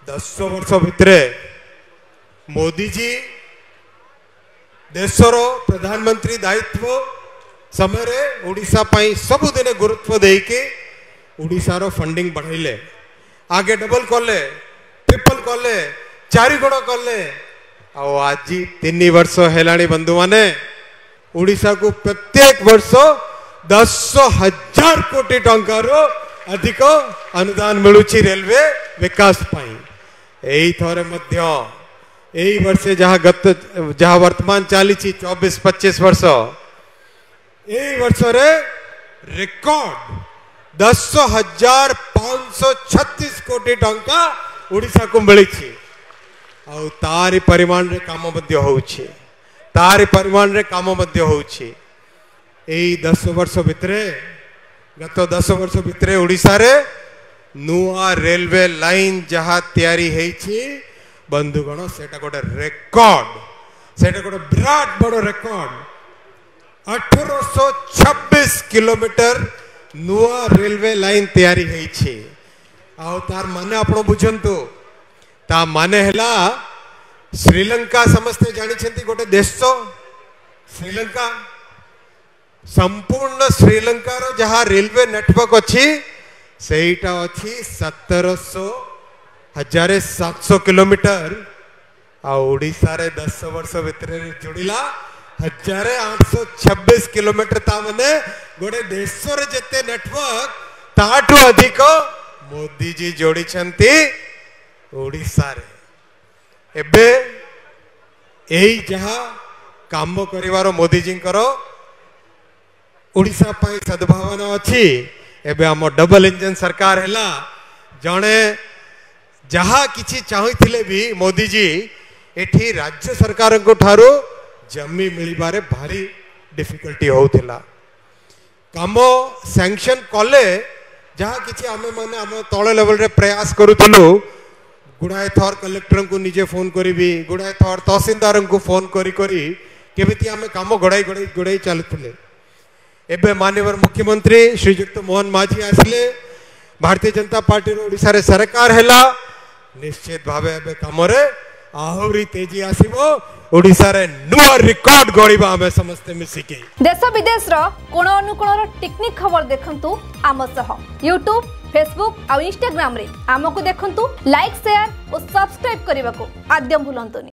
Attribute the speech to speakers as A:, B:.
A: 10 वर्ष भितर मोदी जी देशर प्रधानमंत्री दायित्व समय ओडिशा पाई सबुदिन गुरुत्व देके ओडिशार फंडिंग बढ़ाइले आगे डबल कले ट्रिपल कले 4 गुण कले आज 3 वर्ष है बंधु माने ओडिशा को प्रत्येक वर्ष 10,000 कोटी टंकार अधिक अनुदान मिलुची रेलवे विकास पाई एई थरे मध्य एई वर्ष जहाँ वर्तमान चली 24-25 वर्ष एई वर्ष रे रिकॉर्ड 10,536 कोटी टंका ओडिशा को मिली तारी परिमाण रे काम मध्य होउछि तारी परिमाण रे काम मध्य होउछि एई 10 वर्ष भितरे गत 10 वर्ष भितरे ओडिशा रे नुआ रेलवे लाइन जहाँ तैयारी हेछि बंधुगण सेटा गोटे रेकॉर्ड सेटा गोटे विराट बड़ रेकॉर्ड 1826 किलोमीटर नुआ रेलवे लाइन तैयारी हेछि आउ तार माने आपण बुझंतु ता माने हला श्रीलंका समस्ते जानी छंती गोटे देश श्रीलंका संपूर्ण श्रीलंका रो जहाँ रेलवे नेटवर्क अच्छी सेटा अच्छी 1700 किलोमीटर ओडिशा रे 10 वर्ष भितर जोड़िला 1826 किलोमीटर ता माने गोटे देश रे जेते नेटवर्क ताठू अधिक मोदी जी जोड़ी छंती ओडिशा रे एबे एई जहाँ काम करिवार मोदी जी करो ओडिशा पाई सद्भावना अच्छी एबे हम डबल इंजन सरकार हैला जणे जहाँ किछि चाहिथिले भी मोदी जी एठी राज्य सरकार को ठारो जमी मिलिबारे भारी डिफिकल्टी होउथिला काम सैंक्शन कले जहाँ किछि आमे माने हम तळे लेवल रे प्रयास करूथलु गुड़ाए थर कलेक्टर को निजे फोन करी गुड़ाए थर तहसीलदार को फोन करी केमिति आमे काम गड़ाई गड़ाई गड़ाई चलुले एबे माननीय मुख्यमंत्री श्रीजुक्त मोहन माझी आसले भारतीय जनता पार्टी ओडिशा रे सरकार हैला निश्चित भावे एबे काम रे आहुरी तेजी आसीबो ओडिशा रे नुआ रिकॉर्ड गड़ीबा हमें समस्त मिसिके
B: देश विदेश रो कोण अनुकोण रो टेक्निक खबर देखंतु आम सह YouTube फेसबुक और इंस्टाग्राम रे आमको देखंतु लाइक शेयर और सब्सक्राइब करने को आद्यम भूलंतुनी।